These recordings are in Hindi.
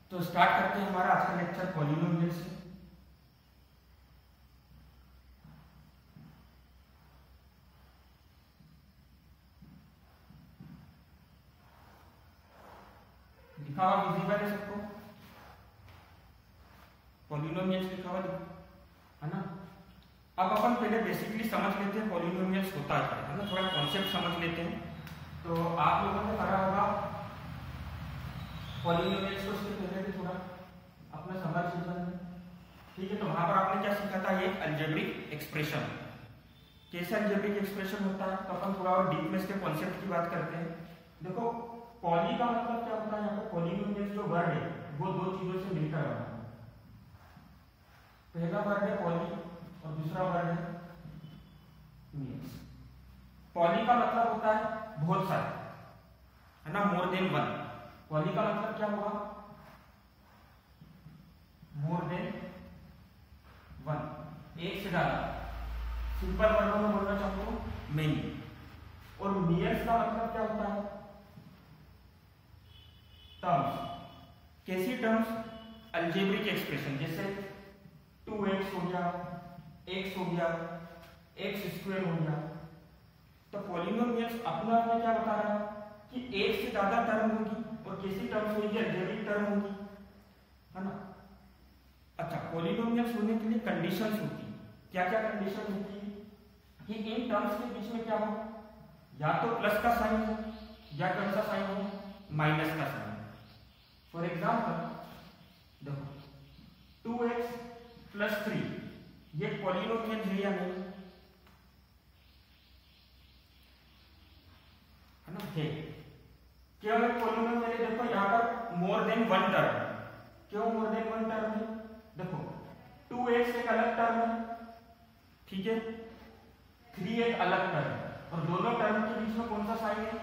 तो स्टार्ट करते हैं हमारा आज का लेक्चर पॉलिनोमियल से। लिखा हुआ विजिबल है सबको? पॉलिनोमियल्स लिखा हुआ है ना। अब अपन पहले बेसिकली समझ लेते हैं पॉलिनोमियल्स होता क्या है ना, थोड़ा कॉन्सेप्ट समझ लेते हैं। तो आप लोगों ने पढ़ा होगा पॉलिनोमियल्स को, उसके पहले भी थोड़ा अपना समझ सीखा है, ठीक है। तो वहां पर आपने क्या सीखा था, ये अलजेब्रिक एक्सप्रेशन, कैसे अलजेब्रिक एक्सप्रेशन होता है। तो अपन थोड़ा और डीप में इसके कॉन्सेप्ट की बात करते हैं। देखो पॉली का मतलब क्या होता है, यहाँ पे पॉलिनोमियल्स जो वर्ड है वो दो चीजों से मिलकर बना है। पहला वर्ड है पॉली और दूसरा वर्ड है मियल्स। पॉली का मतलब होता है बहुत सारे, है ना, मोर देन वन। पॉली का मतलब क्या होगा, मोर देन वन, एक से ज्यादा। सिंपल वर्डों में बोलना चाहूँ तो मेनी। और मियल्स का मतलब क्या होता है, टर्म्स। कैसी टर्म्स, अलजेब्रिक एक्सप्रेशन, जैसे 2x हो गया, x हो गया, x स्क्वायर हो गया। तो पॉलिनोमियल्स अपने आप में क्या बता रहा है कि एक से ज्यादा टर्म होगी, और कैसी टर्म्स होगी, अलजेब्रिक टर्म होगी, है ना। अच्छा, पॉलिनोमियल्स होने के लिए कंडीशंस होती है। क्या क्या कंडीशन होती है कि इन टर्म्स के बीच में क्या हो, या तो प्लस का साइन हो, या कौन सा साइन हो, माइनस का साइन। फॉर एग्जाम्पल देखो 2x प्लस 3 ये पॉलिनोमियल है या नहीं, है ना, है। क्यों है पॉलिनोमियल है, देखो यहाँ पर मोर देन वन टर्म। क्यों मोर देन वन टर्म है, देखो 2x एक अलग टर्म है, ठीक है, 3 एक अलग टर्म है, और दोनों टर्म के बीच में कौन सा साइन है,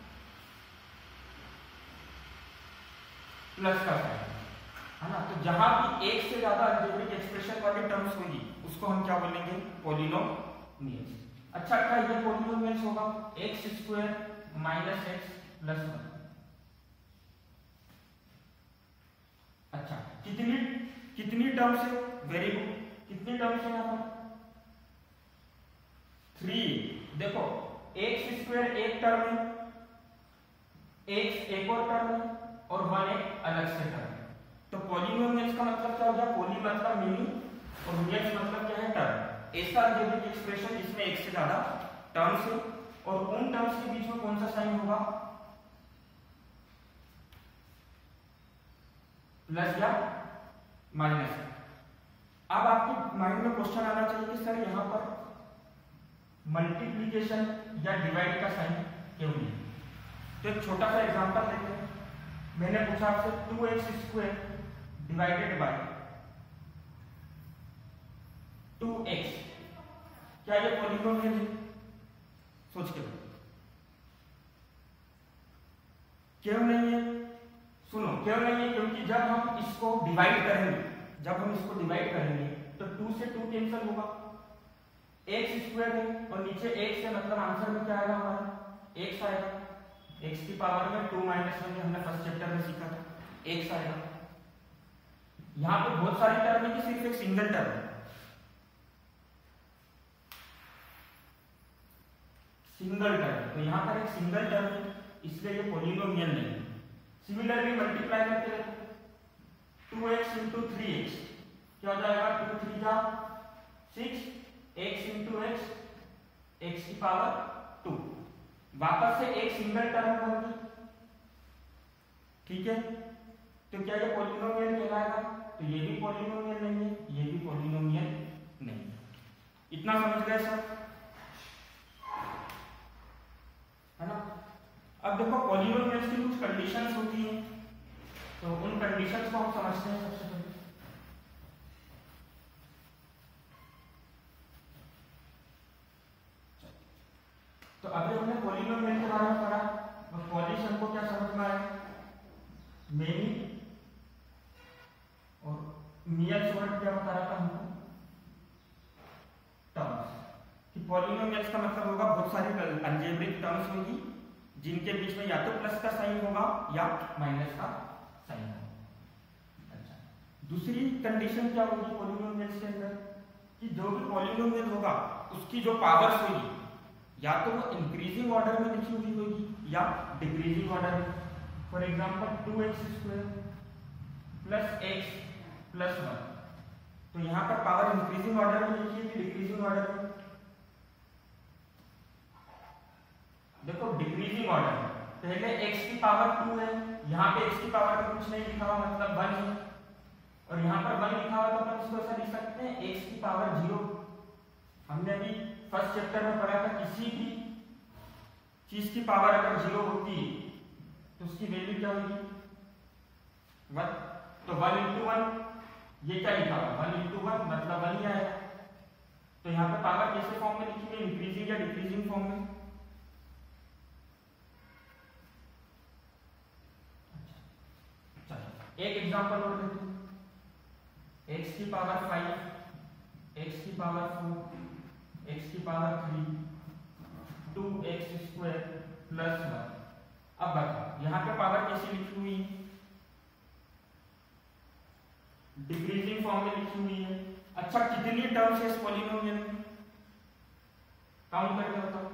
प्लस का साइन, है ना। तो जहां भी एक से ज्यादा अलजेब्रिक एक्सप्रेशन वाली टर्म्स होगी उसको हम क्या बोलेंगे, पॉलिनोमियल्स। अच्छा, क्या ये पॉलिनोमियल्स होगा x square minus x plus 1। अच्छा, कितनी कितनी टर्म्स है, वेरी गुड, कितनी टर्म्स है यहाँ पर, 3। देखो x स्क्वायर एक टर्म है, x एक और टर्म है, और 1 एक अलग से टर्म है। तो पॉलिनोमियल्स का मतलब क्या हो गया, पॉली मतलब मिनी, और मियल्स मतलब क्या है, टर्म। ऐसा अलजेब्रिक एक्सप्रेशन जिसमें एक से ज्यादा टर्म्स है, और उन टर्म्स के बीच में कौन सा साइन होगा, प्लस या माइनस। अब आपके माइंड में क्वेश्चन आना चाहिए कि सर यहाँ पर मल्टीप्लीकेशन या डिवाइड का साइन क्यों नहीं। तो एक छोटा सा एग्जांपल लेते हैं। मैंने पूछा आपसे 2x square divided by 2x, क्या ये पॉलिनोमियल है, सोच के क्यों नहीं है। सुनो, क्यों नहीं है, क्योंकि जब हम इसको डिवाइड करेंगे, तो 2 से 2 कैंसिल होगा, x स्क्वायर है, और नीचे x है, मतलब आंसर में क्या आएगा हमारा, x आएगा। x की पावर में 2 माइनस 1 हमने फर्स्ट चैप्टर में सीखा था, x आएगा। यहाँ पे बहुत सारी टर्म है कि सिर्फ एक सिंगल टर्म है, सिंगल टर्म। तो यहाँ पर एक सिंगल टर्म है, इसलिए ये पॉलिनोमियल नहीं है। सिमिलरली मल्टीप्लाई करते हैं 2x इंटू 3x, क्या हो जाएगा, 2 3 जा 6, x इंटू x, x की पावर 2। वापस से एक सिंगल टर्म होगी, ठीक है। तो क्या ये पॉलिनोमियल कहलाएगा, तो ये भी पॉलिनोमियल नहीं है, ये भी पॉलिनोमियल नहीं है। इतना समझ गए सब, है ना। अब देखो पॉलिनोमियल्स की कुछ कंडीशंस होती हैं, तो उन कंडीशंस को हम समझते हैं सबसे पहले। तो अभी हमने पॉलिनोमियल के बारे में पढ़ा, और पॉलिशन को क्या समझ में आया, मेनी और मियल्स वर्ड क्या बता रहा था हमको, टर्म्स। कि पॉलिनोमियल्स का मतलब होगा बहुत सारी अलजेब्रिक टर्म्स होगी जिनके बीच में या तो प्लस का साइन होगा या माइनस का साइन होगा। दूसरी कंडीशन क्या होगी पॉलिनोमियल्स के अंदर कि जो भी पॉलिनोमियल होगा उसकी जो पावर्स होगी या तो वो इंक्रीजिंग ऑर्डर में लिखी हुई होगी या डिक्रीजिंग ऑर्डर में। For example 2x² plus x plus 1, तो यहाँ पर पावर इंक्रीजिंग ऑर्डर में लिखी है कि डिक्रीजिंग ऑर्डर में? देखो डिक्रीजिंग ऑर्डर में पहले x की पावर 2 है, यहाँ पे x की पावर में कुछ नहीं लिखा हुआ मतलब 1 है, और यहाँ पर 1 लिखा हुआ तो अपन इसको ऐसा लिख सकते हैं x की पावर 0। हमने अभी फर्स्ट चैप्टर में पढ़ा था किसी भी चीज की पावर अगर 0 होती तो उसकी वैल्यू क्या होगी 1। तो 1 into 1 ये क्या लिखा हुआ 1 into 1 मतलब 1 ही आएगा। तो यहाँ पे पावर कैसे फॉर्म में लिखी है इंक्रीजिंग या डिक्रीजिंग फॉर्म में? एक एग्जांपल और लेते हैं, x की पावर 5, x की पावर 4, x की पावर 3, 2x² प्लस 1। अब बताओ यहाँ पे पावर कैसी लिखी हुई है? डिक्रीजिंग फॉर्म में लिखी हुई है। अच्छा कितनी टर्म्स है इस पॉलिनोमियल में? काउंट करके बताओ।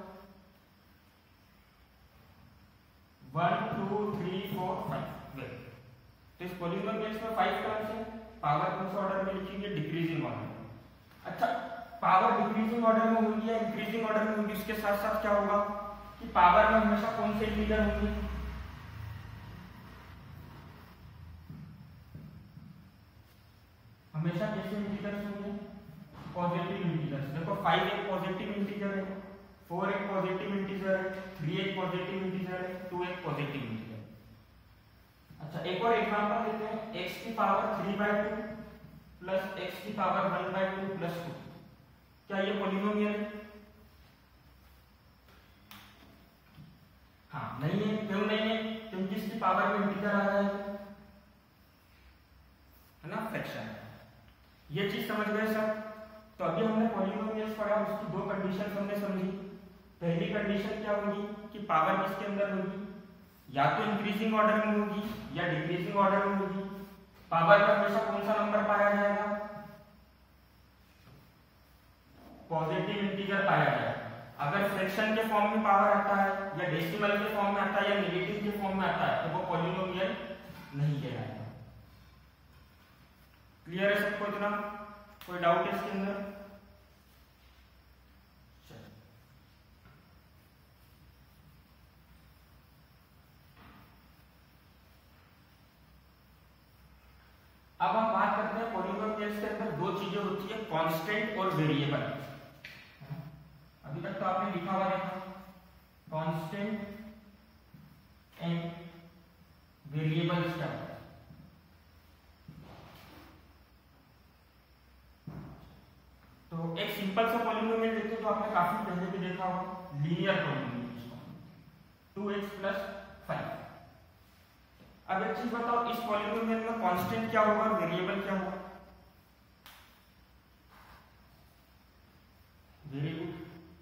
1 2 3 4 5। तो इस पॉलिनोमियल में 5 टर्म्स है। पावर कौन से ऑर्डर में लिखी हुई है? डिक्रीजिंग ऑर्डर में। अच्छा पावर डिक्रीजिंग ऑर्डर में होगी या इंक्रीजिंग ऑर्डर में होगी? उसके साथ साथ क्या होगा कि पावर में हमेशा कौन से इंटीजर होंगे? हमेशा कैसे इंटीजर्स होंगे? Positive integers. देखो 5 एक पॉजिटिव इंटीजर है, 4 एक पॉजिटिव इंटीजर है, 3 एक पॉजिटिव इंटीजर है, 2 एक पॉजिटिव इंटीजर। अच्छा एक और एग्जांपल लेते हैं, x की पावर 3/2 प्लस x की पावर 1/2 प्लस 2। क्या ये पॉलिनोमियल है? हाँ नहीं है। क्यों नहीं है? क्योंकि इसकी पावर में इंटीजर आ रहा है ना, फ्रैक्शन। ये चीज समझ गए सब? तो अभी हमने पॉलिनोमियल्स पढ़ा, उसकी दो कंडीशन हमने समझी। पहली कंडीशन क्या होगी कि पावर किसके अंदर होगी? या तो इंक्रीजिंग ऑर्डर में होगी या डिक्रीजिंग ऑर्डर में होगी। पावर में हमेशा कौन सा नंबर पाया जाएगा? पॉजिटिव इंटीजर पाया जाएगा। अगर फ्रैक्शन के फॉर्म में पावर आता है या डेसिमल के फॉर्म में आता है या नेगेटिव के फॉर्म में आता है तो वो पॉलिनोमियल नहीं कहलाएगा। क्लियर है सबको इतना? कोई डाउट है इसके अंदर? अब हम बात करते हैं पॉलिनोमियल्स के अंदर दो चीजें होती है, कांस्टेंट और वेरिएबल। अभी तक तो आपने लिखा हुआ देखा कांस्टेंट एंड वेरिएबल्स क्या होता है। तो एक सिंपल सा पॉलिनोमियल देखते हैं जो आपने काफी पहले भी देखा होगा, लीनियर पॉलिनोमियल 2x प्लस 5। अब एक चीज बताओ, इस पॉलिनोमियल में कांस्टेंट क्या होगा और वेरिएबल क्या होगा? Very good,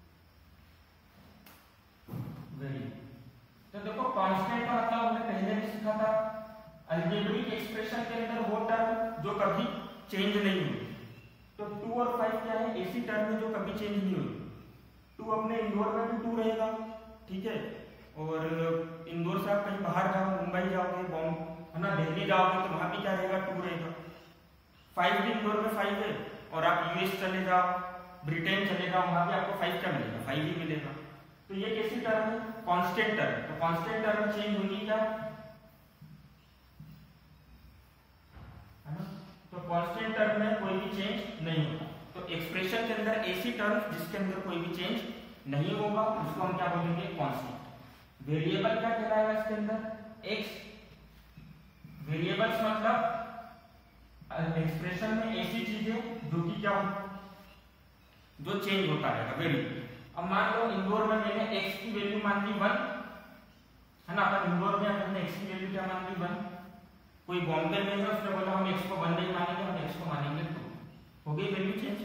very good. तो देखो कांस्टेंट का मतलब हमने पहले भी सीखा था, अलजेब्रिक एक्सप्रेशन के अंदर वो टर्म जो कभी चेंज नहीं हुई। तो 2 और 5 क्या है? ऐसी टर्म है जो कभी चेंज नहीं हुई। 2 अपने इंदौर में भी 2 रहेगा, ठीक है, और इंदौर से आप कहीं बाहर जाओ, मुंबई जाओगे, बॉम्बे है ना, दिल्ली जाओगे तो वहां भी क्या रहेगा? 2 रहेगा। 5 भी इंदौर में 5 है, और आप यूएस चले जाओ, ब्रिटेन चले जाओ, वहां भी आपको 5 क्या मिलेगा? 5 ही मिलेगा। तो ये कैसी टर्म है? Constant term. तो कांस्टेंट टर्म चेंज होगी क्या? है ना, तो कांस्टेंट टर्म में कोई भी चेंज नहीं होगा। तो एक्सप्रेशन के अंदर ऐसी टर्म जिसके अंदर कोई भी चेंज नहीं होगा उसको हम क्या बोलेंगे? कांस्टेंट। वेरिएबल क्या कहलाएगा इसके अंदर? x। वेरिएबल्स मतलब एक्सप्रेशन में ऐसी चीजें जो कि क्या हो, जो चेंज होता रहेगा, वेरिएबल। अब मान लो इंदौर में मैंने x की वैल्यू मान ली 1, है ना, अपन इंदौर में अपने x की वैल्यू क्या मान ली 1। कोई बॉम्बे में है, उसने बोला हम x को 1 नहीं मानेंगे, हम x को मानेंगे 2, हो गई वैल्यू चेंज,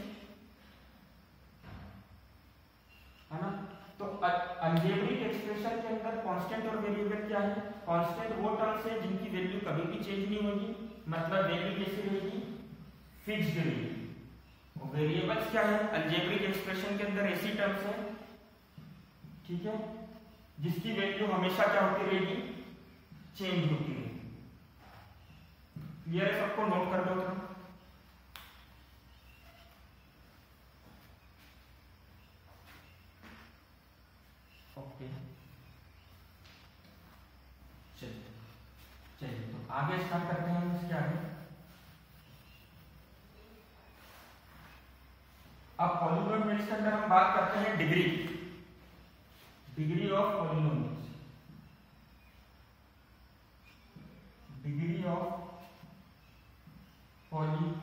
है ना। तो अलजेब्रिक एक्सप्रेशन के अंदर कांस्टेंट और वेरिएबल क्या है? कांस्टेंट वो टर्म्स है जिनकी वैल्यू कभी भी चेंज नहीं होगी, मतलब वैल्यू कैसी रहेगी, फिक्स्ड रहेगी। और वेरिएबल्स क्या है, अलजेब्रिक एक्सप्रेशन के अंदर ऐसी टर्म्स है, ठीक है, जिसकी वैल्यू हमेशा क्या होती रहेगी, चेंज होती रहेगी। क्लियर है सबको, नोट कर दो थोड़ा। ओके चलिए तो आगे स्टार्ट करते हैं इसके आगे। अब पॉलिनोमियल्स के अंदर हम बात करते हैं degree of polynomials, degree of polynomials.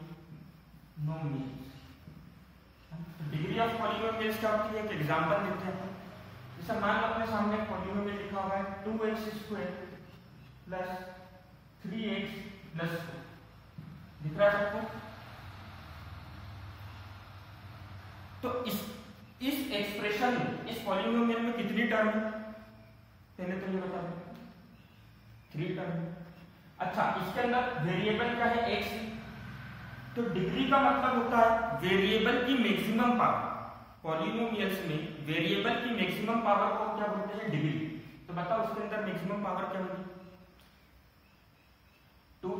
Degree of polynomials क्या होती है, एक एग्जांपल देते हैं। जैसे मान लो अपने सामने एक पॉलिनोमियल लिखा हुआ है 2x² प्लस 3x प्लस 2, दिख रहा है सबको। तो इस एक्सप्रेशन में, इस पॉलिनोमियल में कितनी टर्म है, पहले तो ये बता दो, 3 टर्म है। अच्छा, इसके अंदर वेरिएबल क्या है, x। तो डिग्री का मतलब होता है वेरिएबल की मैक्सिमम पावर। पॉलिनोमियल्स में वेरिएबल की मैक्सिमम पावर को क्या बोलते हैं, डिग्री। तो बताओ उसके अंदर मैक्सिमम पावर क्या होगी, 2।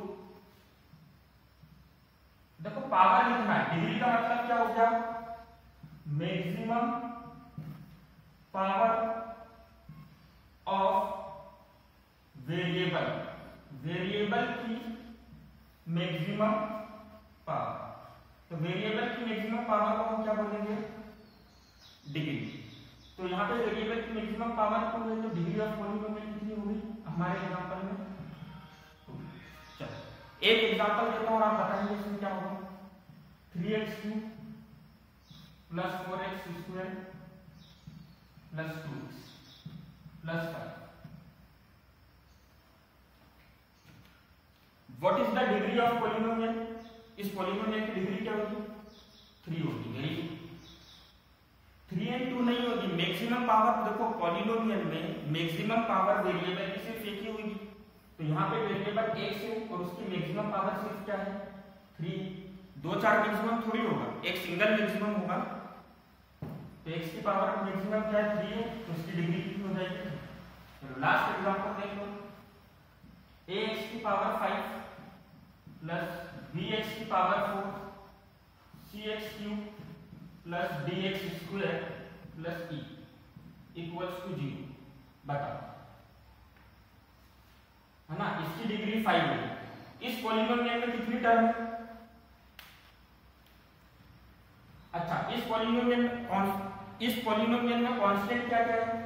देखो पावर लिखना है, डिग्री का मतलब क्या हो गया, maximum power of variable, variable की मैक्सिमम पावर। तो वेरिएबल की मैक्सिमम पावर को हम क्या बोलेंगे, डिग्री। तो यहाँ पे वेरिएबल की मैक्सिमम पावर को है, तो डिग्री ऑफ पॉलिनोमियल कितनी होगी हमारे एग्जांपल में। चलो एक एग्जांपल देता हूँ और आप बताएंगे इसमें क्या होगा। 3x³ plus 4x² plus 2x plus 5। What is the degree of polynomial, इस पॉलिनोमियल की डिग्री क्या होगी, 3 होगी। वेरी गुड, 3 and 2 नहीं होगी, मैक्सिमम पावर। देखो पॉलिनोमियल में मैक्सिमम पावर वेरिएबल की सिर्फ एक ही होगी, तो यहाँ पे वेरिएबल x है और उसकी मैक्सिमम पावर सिर्फ क्या है, 3। 2-4 मैक्सिमम थोड़ी होगा, एक सिंगल मैक्सिमम होगा। तो x की पावर मैक्सिमम क्या है, 3 है, तो उसकी डिग्री कितनी हो जाएगी। चलो लास्ट एग्जांपल देख लो, ax की पावर 5 प्लस bx की power 4 cx³ plus dx² plus e equals to 0। बताओ, है ना, इसकी डिग्री 5 है। इस पॉलिनोमियल में कितनी टर्म है। अच्छा, इस पॉलिनोमियल में कांस्टेंट क्या क्या है,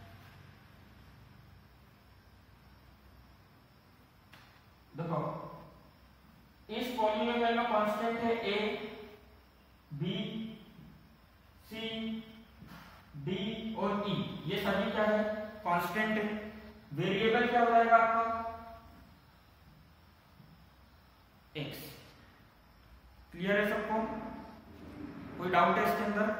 देखो इस पॉलिनोमियल में कांस्टेंट है a, b, c, d और e। ये सभी क्या है, कांस्टेंट है। वेरिएबल क्या हो जाएगा आपका, x। क्लियर है सबको, कोई डाउट है इसके अंदर,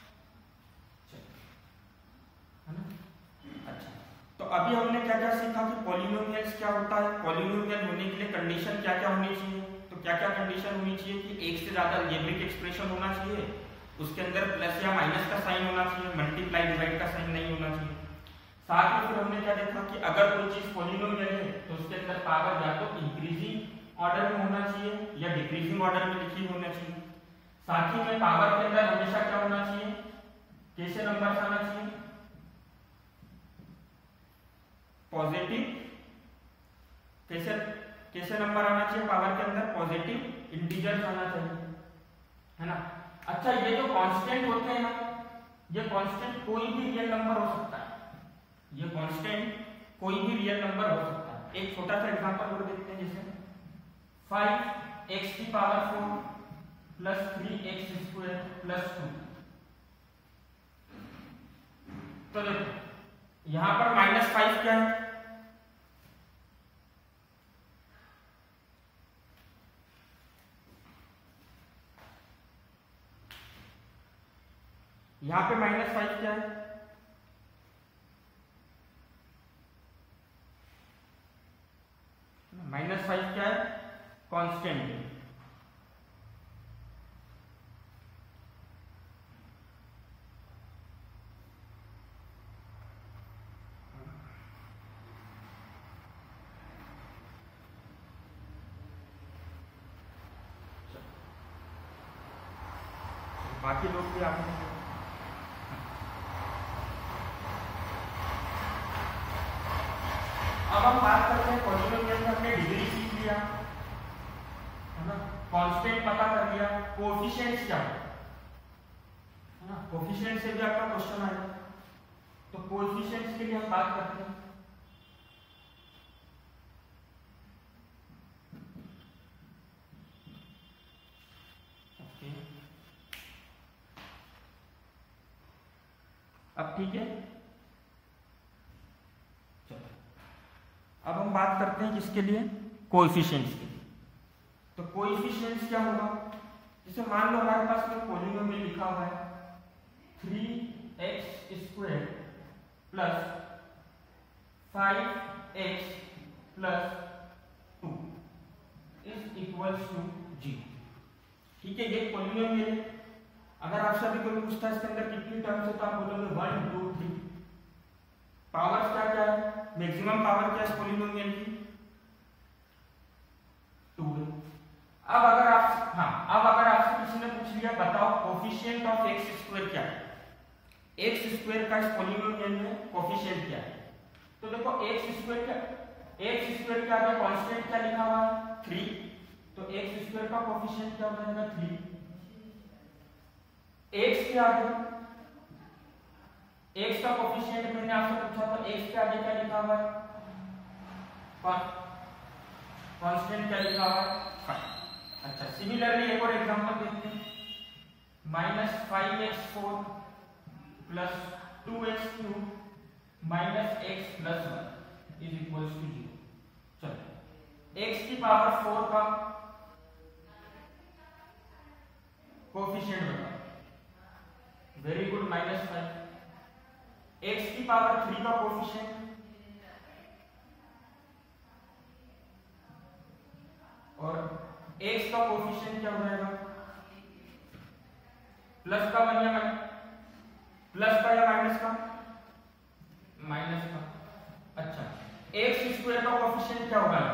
है ना। अच्छा, तो अभी हमने क्या क्या सीखा कि पॉलिनोमियल्स क्या होता है, पॉलिनोमियल होने के लिए कंडीशन क्या क्या होनी चाहिए। तो क्या क्या कंडीशन होनी चाहिए कि एक से ज्यादा अलजेब्रिक एक्सप्रेशन होना चाहिए, उसके अंदर प्लस या माइनस का साइन होना चाहिए, मल्टीप्लाई डिवाइड का साइन नहीं होना चाहिए। साथ में फिर हमने क्या देखा कि अगर कोई चीज पॉलिनोमियल है तो उसके अंदर पावर या तो इंक्रीजिंग ऑर्डर में होना चाहिए या डिक्रीजिंग ऑर्डर में लिखी होना चाहिए। साथ ही में पावर के अंदर हमेशा क्या होना चाहिए, कैसे नंबर आना चाहिए, पॉजिटिव। कैसे नंबर आना चाहिए पावर के अंदर, पॉजिटिव इंटीजर्स आना चाहिए, है ना। अच्छा, ये जो कांस्टेंट होते हैं ना, ये कांस्टेंट कोई भी रियल नंबर हो सकता है, ये कांस्टेंट कोई भी रियल नंबर हो सकता है। एक छोटा सा एग्जांपल और देखते हैं, जैसे 5x की पावर 4 प्लस 3x² प्लस 2। तो देखो यहां पर -5 क्या है, यहां पे -5 क्या है, -5 क्या है, कांस्टेंट है। बाकी लोग भी आगे अब हम बात करते हैं पॉलिनोमियल में हमने डिग्री सीख लिया है ना, कांस्टेंट पता कर लिया, कोएफिशिएंट्स क्या है ना, कोएफिशिएंट से भी आपका क्वेश्चन आएगा, तो कोएफिशिएंट्स के लिए हम बात करते हैं। ओके, अब ठीक है, अब हम बात करते हैं किसके लिए, कोएफिशिएंट्स के लिए। तो कोएफिशिएंट्स क्या होगा, जैसे मान लो हमारे पास में पॉलिनोमियल लिखा हुआ है 3x² plus 5x plus 2 is equals to 0। ठीक है, ये पॉलिनोमियल है। अगर आपसे अभी कोई पूछता है इसके अंदर कितनी टर्म्स है, तो आप बोलोगे 1 2 3। पावर्स क्या क्या है, मैक्सिमम पावर क्या है इस पॉलिनोमियल की, 2 है। अब अगर आपसे किसी ने पूछ लिया बताओ कोएफिशिएंट ऑफ x² क्या है, x² का इस पॉलिनोमियल में कोएफिशिएंट क्या है, तो देखो x² के आगे कांस्टेंट क्या लिखा हुआ है 3, तो x² का कोएफिशिएंट क्या हो जाएगा 3। x के आगे x का कोएफिशिएंट मैंने आपसे पूछा, तो x के आगे क्या लिखा हुआ है, कांस्टेंट क्या लिखा हुआ है 5। अच्छा, सिमिलरली एक और एग्जांपल देखते हैं, -5x4 plus 2x3 minus x plus 1 is equals to 0। चलो, x की पावर 4 का कोएफिशिएंट बताओ, वेरी गुड, -5। x की पावर 3 का कोएफिशिएंट, और x का कोएफिशिएंट क्या हो जाएगा, प्लस का या माइनस का, माइनस का। अच्छा, x² का कोएफिशिएंट क्या होगा,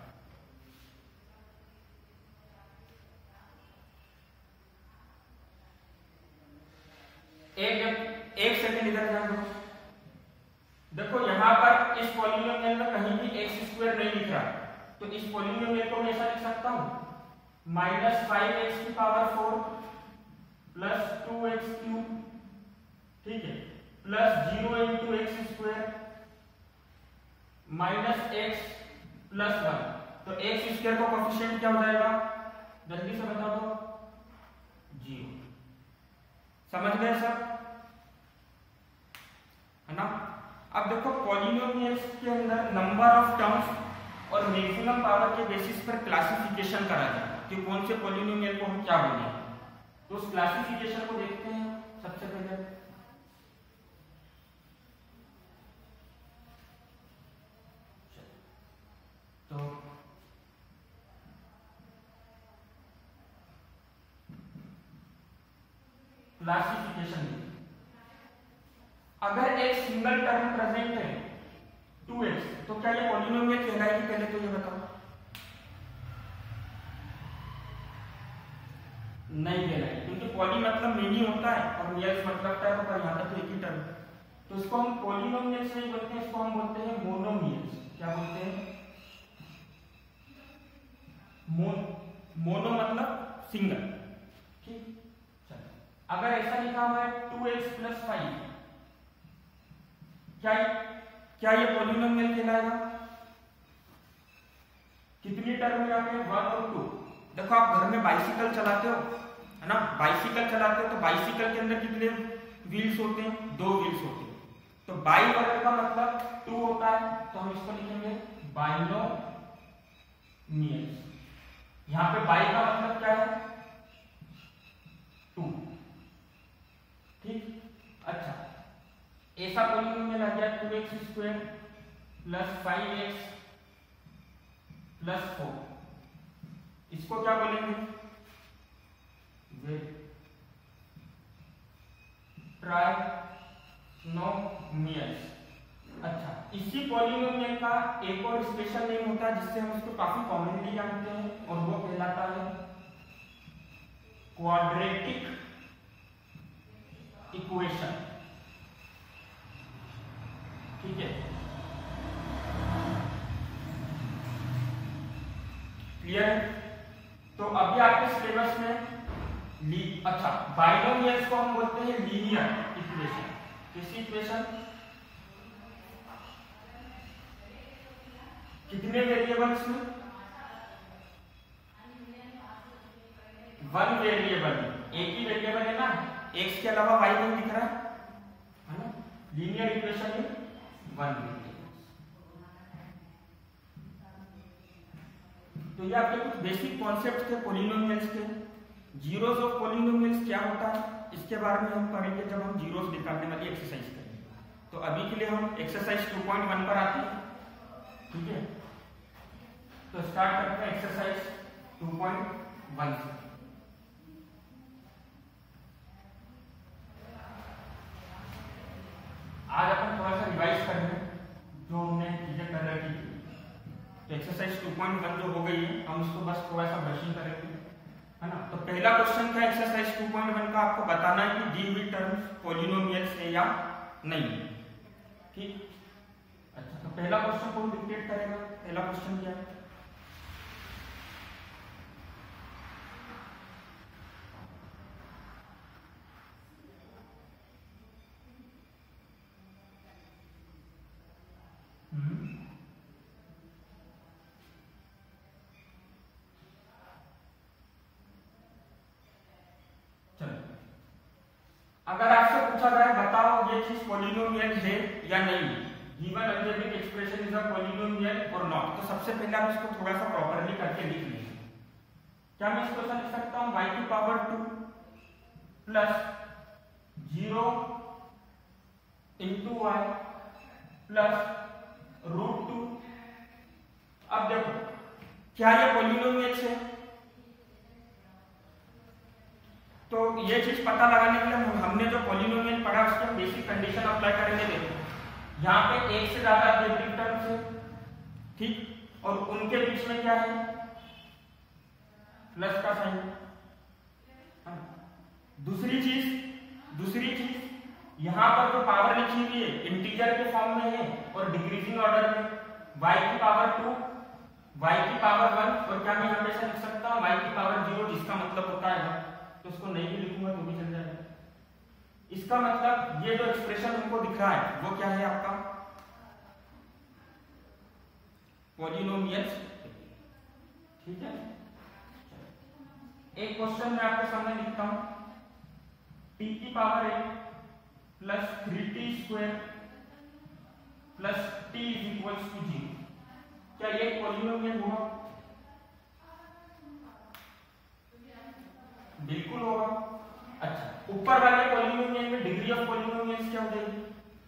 एक सेकंड इधर ध्यान दो। देखो यहां पर इस पॉलिनोमियल में कहीं भी x² नहीं लिख रहा, तो इस पॉलिनोमियल को मैं ऐसा लिख सकता हूं, -5x की पावर 4 प्लस 2x3, ठीक है, plus 0 into x² minus x plus 1। तो x² का कोएफिशिएंट क्या हो जाएगा, जल्दी से बता दो, 0। समझ गए सब, है ना। अब देखो पॉलिनोमियल्स के अंदर नंबर ऑफ टर्म्स और मैक्सिमम पावर के बेसिस पर क्लासिफिकेशन करा जाए कि कौन से पॉलिनोमियल को हम क्या बोलेंगे। तो उस क्लासिफिकेशन को देखते हैं सबसे पहले। तो क्लासिफिकेशन, अगर एक सिंगल टर्म प्रेजेंट है 2x, तो क्या ये पॉलिनोमियल कहलाएगी, पहले तो ये बताओ। नहीं कहलाएगी, क्योंकि पॉली मतलब मेनी होता है और मियल्स मतलब टर्म, पर यहां तक तो एक ही टर्म, तो इसको हम पॉलिनोमियल्स नहीं बोलते हैं, इसको हम बोलते हैं मोनोमियल्स। क्या बोलते हैं, मोनो मतलब सिंगल। ठीक, चलो, अगर ऐसा लिखा हुआ है 2x प्लस 5, क्या ये पॉलिनोमियल कहलाएगा, कितनी टर्म में आके 1 और 2। देखो आप घर में बाइसिकल चलाते हो, है ना, बाइसिकल चलाते हो तो बाइसिकल के अंदर कितने व्हील्स होते हैं, 2 व्हील्स होते हैं, तो बाई वर्ग का मतलब 2 होता है, तो हम इसको लिखेंगे बाइनोमियल्स। यहां पे बाई का मतलब क्या है, 2। ठीक, अच्छा, ऐसा पॉलिनोमियल आ गया 2x² प्लस 5x प्लस 4 इसको क्या बोलेंगे? ट्राइनोमियल्स। अच्छा, इसी पॉलिनोमियल का एक और स्पेशल नेम होता है जिससे हम इसको काफी कॉमनली जानते हैं, और वो कहलाता है क्वाड्रेटिक इक्वेशन। ठीक है, क्लियर है? तो अभी आपके सिलेबस में अच्छा, बाइनोमियल्स को हम बोलते हैं लीनियर इक्वेशन। किसी इक्वेशन कितने वेरिएबल्स में? वन वेरिएबल, एक ही वेरिएबल है ना, एक्स के अलावा वाई नहीं दिख रहा है ना। लीनियर इक्वेशन में वन वेरिएबल। तो ये आपके कुछ बेसिक कॉन्सेप्ट थे पॉलिनोमियल्स के। जीरोस ऑफ पॉलिनोमियल्स क्या होता है इसके बारे में हम पढ़ेंगे जब हम जीरोस निकालने वाली एक्सरसाइज करेंगे। तो अभी के लिए हम एक्सरसाइज 2.1 पर आते हैं। ठीक है, तो स्टार्ट करते हैं एक्सरसाइज 2.1 से। आज अपन थोड़ा सा रिवाइज कर रहे हैं जो हमने चीजें कर रखी थी। तो एक्सरसाइज 2.1 जो हो गई है, हम उसको बस थोड़ा सा ब्रशिंग करेंगे, है ना। तो पहला क्वेश्चन था एक्सरसाइज 2.1 का, आपको बताना है कि दी हुई टर्म्स पॉलिनोमियल्स है या नहीं। ठीक, अच्छा, तो पहला क्वेश्चन कौन डिक्टेट करेगा? पहला क्वेश्चन क्या है? अगर आपसे पूछा जाए बताओ ये चीज पॉलिनोमियल है या नहीं, given algebraic expression is a polynomial और नॉट, तो सबसे पहले आप इसको थोड़ा सा प्रॉपर्ली करके लिख लीजिए। क्या मैं इसको लिख सकता हूं y की power 2 plus 0 into y plus √2। अब देखो क्या ये पॉलिनोमियल है? तो ये चीज पता लगाने के लिए हमने जो पॉलिनोमियल पढ़ा उसके बेसिक कंडीशन अप्लाई करेंगे। देखो यहाँ पे एक से ज्यादा अलजेब्रिक टर्म्स है, ठीक, और उनके बीच में क्या है? प्लस का साइन। दूसरी चीज यहाँ पर जो पावर लिखी हुई है इंटीजर के फॉर्म में है और डिक्रीजिंग ऑर्डर में, y की पावर 2, y की पावर 1, और क्या मैं यहाँ पे लिख सकता हूँ y की पावर 0, जिसका मतलब होता है, तो उसको नहीं भी लिखूंगा तो भी चल जाएगा। इसका मतलब ये जो एक्सप्रेशन हमको दिख रहा है वो क्या है? आपका पॉलिनोमियल्स। ठीक है, एक क्वेश्चन मैं आपके सामने लिखता हूं, t की power 1 plus 3t square plus t is equals to 0। क्या ये पॉलिनोमियल हुआ? बिल्कुल होगा। अच्छा, ऊपर वाले पॉलिनोमियल में डिग्री ऑफ पॉलिनोमियल्स क्या हो जाएगी?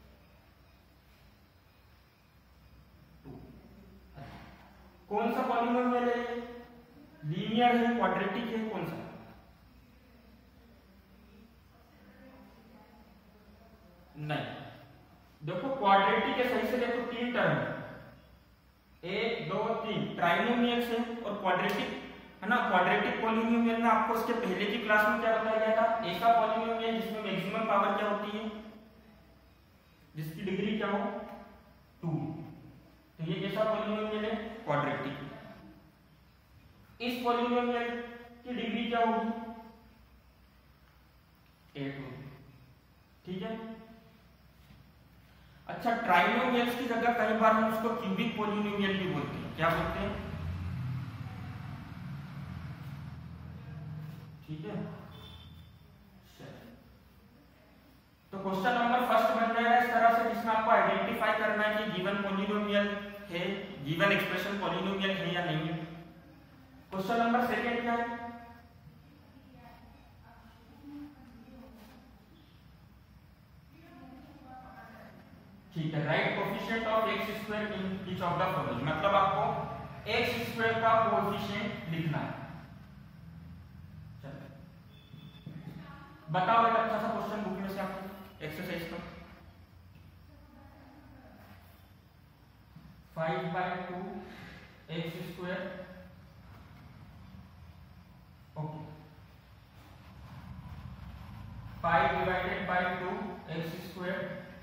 2। कौन सा पॉलिनोमियल है? लीनियर है, क्वाड्रेटिक है, कौन सा? नहीं, देखो क्वाड्रेटिक है, सही से देखो 3 टर्म, 1 2 3 ट्राइनोमियल्स है और क्वाड्रेटिक है ना। क्वाड्रेटिक पॉलिनोमियल में आपको उसके पहले की क्लास में क्या बताया गया था? ऐसा पॉलिनोमियल जिसमें मैक्सिमम पावर क्या होती है? जिसकी डिग्री क्या हो? 2। तो ये कैसा पॉलिनोमियल है? क्वाड्रेटिक। इस पॉलिनोमियल की डिग्री क्या होगी? 8 होगी। ठीक है, अच्छा, ट्राइनोमियल्स की जगह कई बार हम उसको क्यूबिक पॉलिनोमियल भी बोलते हैं। क्या बोलते हैं? ठीक है, तो क्वेश्चन नंबर फर्स्ट बन जाएगा इस तरह से, जिसमें आपको आइडेंटिफाई करना है कि गिवन पॉलिनोमियल है, गिवन एक्सप्रेशन पॉलिनोमियल है या नहीं है। क्वेश्चन नंबर सेकंड क्या है? ठीक है, right coefficient of x square in each of the following, मतलब आपको x स्क्वायर का कोएफिशिएंट लिखना है। बताओ एक अच्छा सा क्वेश्चन बुक में से आपको एक्सरसाइज का। 5/2 x square, okay, 5/2 x square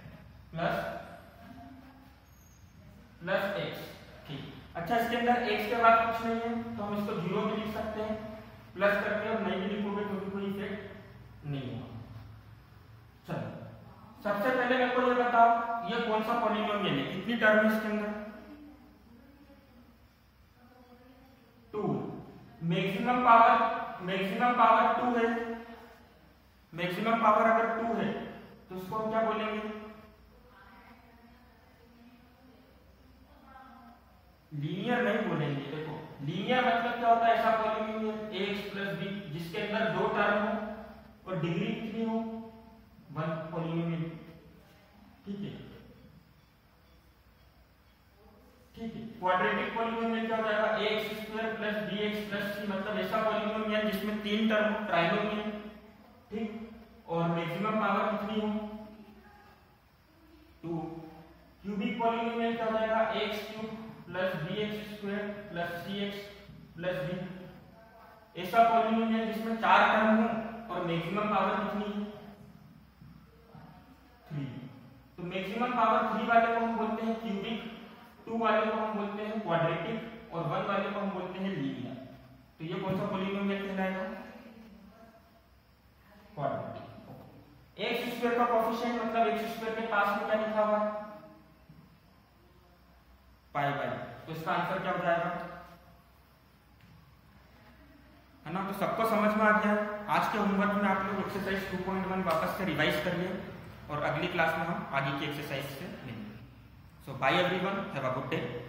plus x. ठीक, अच्छा इसके अंदर एक्स के बाद कुछ नहीं है तो हम इसको 0 भी लिख सकते हैं, प्लस करके और नहीं भी लिखोगे क्योंकि कोई इफेक्ट नहीं होगा। चलो सबसे पहले मेरे को ये बताओ ये कौन सा पॉलिनोमियल है, कितनी टर्म है इसके अंदर? 2। मैक्सिमम पावर 2 है, मैक्सिमम पावर अगर 2 है तो उसको हम क्या बोलेंगे? लीनियर नहीं बोलेंगे। देखो लीनियर मतलब क्या होता है, ऐसा पॉलिनोमियल ax प्लस b जिसके अंदर 2 टर्म हो और डिग्री कितनी हो 1 पॉलिनोमियल। ठीक है, ठीक है। क्वाड्रेटिक पॉलिनोमियल क्या हो जाएगा? ax square plus bx plus c, मतलब ऐसा पॉलिनोमियल जिसमें 3 टर्म हो, ट्राइनोमियल। ठीक, और मैक्सिमम पावर कितनी हो 2। क्यूबिक पॉलिनोमियल क्या हो जाएगा? X cube plus bx square plus cx plus d, ऐसा पॉलिनोमियल जिसमें 4 टर्म हो और मैक्सिमम पावर कितनी है 3। तो मैक्सिमम पावर 3 वाले को हम बोलते हैं क्यूबिक, 2 वाले को हम बोलते हैं क्वाड्रेटिक और 1 वाले को हम बोलते हैं लीनियर। तो ये कौन सा पॉलिनोमियल कहलाएगा? क्वाड्रेटिक। एक्स स्क्वायर का कोएफिशिएंट मतलब एक्स स्क्वायर के पास में क्या लिखा हुआ है? पाई बाई, तो इसका आंसर क्या हो जाएगा? है ना? तो सबको समझ में आ गया। आज के होमवर्क में आप लोग एक्सरसाइज 2.1 वापस से रिवाइज कर लिए और अगली क्लास में हम आगे की एक्सरसाइज से मिलेंगे। So bye everyone, have a good day.